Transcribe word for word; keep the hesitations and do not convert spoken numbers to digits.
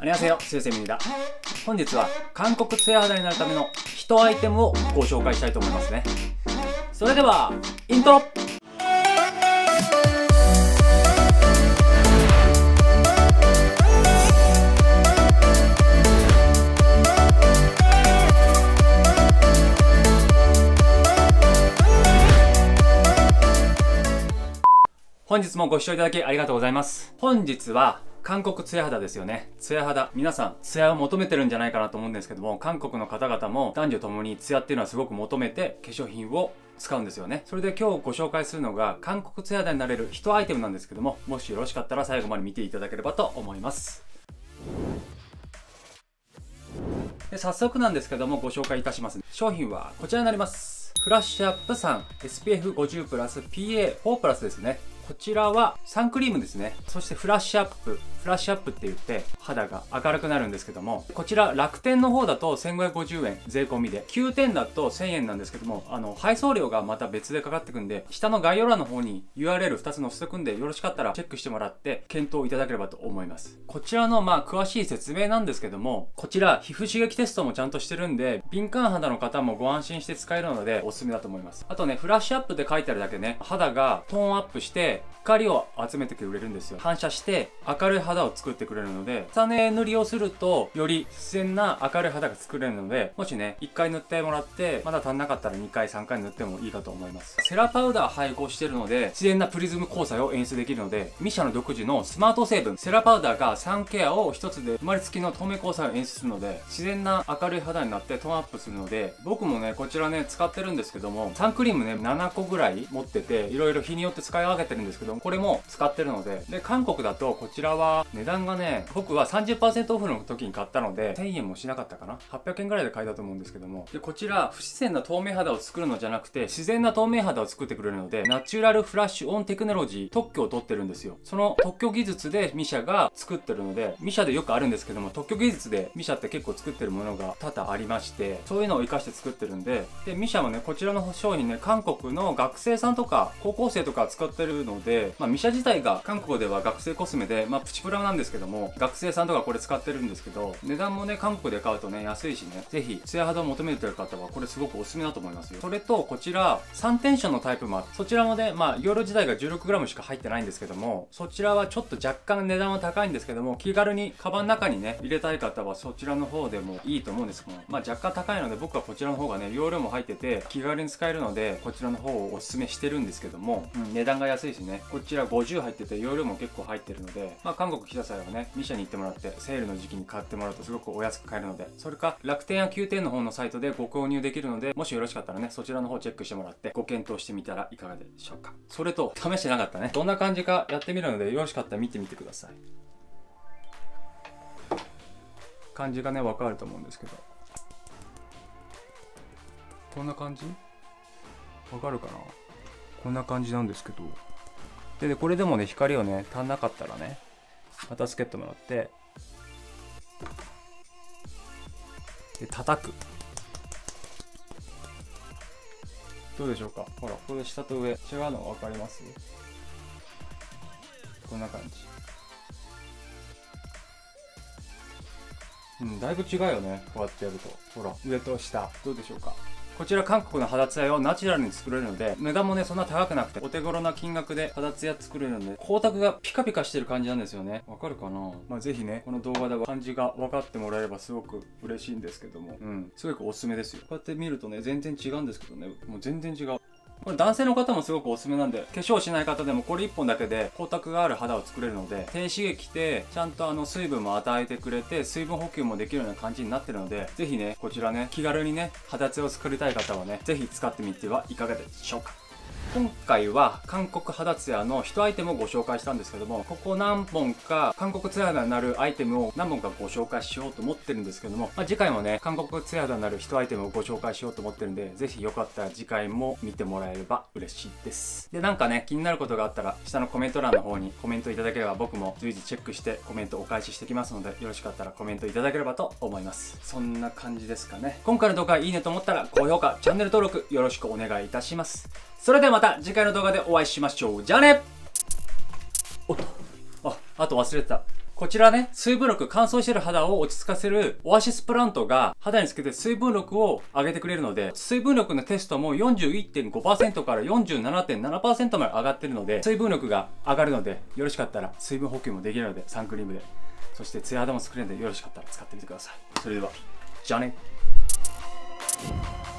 안녕하세요、水星ミニだ。本日は韓国ツヤ肌になるための一アイテムをご紹介したいと思いますね。それではイントロ。本日もご視聴いただきありがとうございます。本日は韓国ツヤ肌ですよね。ツヤ肌。皆さん、ツヤを求めてるんじゃないかなと思うんですけども、韓国の方々も男女ともにツヤっていうのはすごく求めて化粧品を使うんですよね。それで今日ご紹介するのが韓国ツヤ肌になれる一アイテムなんですけども、もしよろしかったら最後まで見ていただければと思います。で、早速なんですけどもご紹介いたします。商品はこちらになります。フラッシュアップさん エスピーエフごじゅう プラス ピーエーフォー プラスですね。こちらはサンクリームですね。そしてフラッシュアップ。フラッシュアップって言って肌が明るくなるんですけども、こちら楽天の方だとせんごひゃくごじゅうえん税込みで、きゅうてんだとせんえんなんですけども、あの配送料がまた別でかかってくんで、下の概要欄の方に ユーアールエルふたつ載せておくんで、よろしかったらチェックしてもらって検討いただければと思います。こちらのまあ詳しい説明なんですけども、こちら皮膚刺激テストもちゃんとしてるんで、敏感肌の方もご安心して使えるのでおすすめだと思います。あとね、フラッシュアップって書いてあるだけね、肌がトーンアップして光を集めてくれるんですよ。反射して明るい肌を作ってくれるので、重ね塗りをするとより自然な明るい肌が作れるので、もしねいっかい塗ってもらってまだ足んなかったらにかいさんかい塗ってもいいかと思います。セラパウダー配合してるので自然なプリズム光彩を演出できるので、ミシャの独自のスマート成分セラパウダーがサンケアを一つで生まれつきの透明光彩を演出するので、自然な明るい肌になってトーンアップするので、僕もねこちらね使ってるんですけども、サンクリームねななこぐらい持ってて、いろいろ日によって使い分けてるんですけども、これも使ってるので、で韓国だとこちらは値段がね、僕は さんじゅっパーセント オフの時に買ったのでせんえんもしなかったかな、はっぴゃくえんぐらいで買えたと思うんですけども、でこちら不自然な透明肌を作るのじゃなくて自然な透明肌を作ってくれるので、ナチュラルフラッシュオンテクノロジー特許を取ってるんですよ。その特許技術でミシャが作ってるので、ミシャでよくあるんですけども、特許技術でミシャって結構作ってるものが多々ありまして、そういうのを活かして作ってるんで、でミシャもねこちらの商品ね、韓国の学生さんとか高校生とか使ってるので、まあ、ミシャ自体が韓国では学生コスメで、まあ、プチプラなんですけども、学生さんとかこれ使ってるんですけど、値段もね韓国で買うとね安いしね、ぜひツヤ肌を求めてる方はこれすごくおすすめだと思いますよ。それとこちらさんテンションのタイプもあって、そちらもねまあ容量自体が じゅうろくグラム しか入ってないんですけども、そちらはちょっと若干値段は高いんですけども、気軽にカバンの中にね入れたい方はそちらの方でもいいと思うんですけども、まあ若干高いので僕はこちらの方がね容量も入ってて気軽に使えるので、こちらの方をおすすめしてるんですけども、うん、値段が安いしね、こちらごじゅう入ってて容量も結構入ってるので、まあ韓国来た際はねミシャに行ってもらってセールの時期に買ってもらうとすごくお安く買えるので、それか楽天やきゅうてんの方のサイトでご購入できるので、もしよろしかったらねそちらの方チェックしてもらってご検討してみたらいかがでしょうか。それと試してなかったね、どんな感じかやってみるので、よろしかったら見てみてください。感じがね分かると思うんですけど、こんな感じわかるかな、こんな感じなんですけど、で、でこれでもね光をね足んなかったらねまたつけてもらって、で叩く。どうでしょうか。ほらこれ下と上違うの分かります？こんな感じ。うん、だいぶ違うよねこうやってやると。ほら上と下どうでしょうか。こちら韓国の肌ツヤをナチュラルに作れるので、値段もねそんな高くなくてお手頃な金額で肌ツヤ作れるので、光沢がピカピカしてる感じなんですよね。わかるかな。まあぜひねこの動画では感じが分かってもらえればすごく嬉しいんですけども、うんすごくおすすめですよ。こうやって見るとね全然違うんですけどね、もう全然違う。これ男性の方もすごくおすすめなんで、化粧しない方でもこれいっぽんだけで光沢がある肌を作れるので、低刺激でちゃんとあの水分も与えてくれて水分補給もできるような感じになってるので、ぜひねこちらね気軽にね肌ツヤを作りたい方はねぜひ使ってみてはいかがでしょうか。今回は韓国肌ツヤの一アイテムをご紹介したんですけども、ここ何本か韓国ツヤ肌になるアイテムを何本かご紹介しようと思ってるんですけども、まあ、次回もね韓国ツヤ肌になる一アイテムをご紹介しようと思ってるんで、ぜひよかったら次回も見てもらえれば嬉しいです。でなんかね気になることがあったら下のコメント欄の方にコメントいただければ、僕も随時チェックしてコメントお返ししてきますので、よろしかったらコメントいただければと思います。そんな感じですかね。今回の動画いいねと思ったら高評価チャンネル登録よろしくお願いいたします。それではまた次回の動画でお会いしましょう。じゃあね。おっと、あ、あと忘れてた。ここちらね、水分力、乾燥してる肌を落ち着かせるオアシスプラントが肌につけて水分力を上げてくれるので、水分力のテストも よんじゅういってんごパーセント から よんじゅうななてんななパーセント まで上がってるので、水分力が上がるので、よろしかったら水分補給もできるので、サンクリームで。そしてツヤ肌も作れるので、よろしかったら使ってみてください。それでは、じゃあね。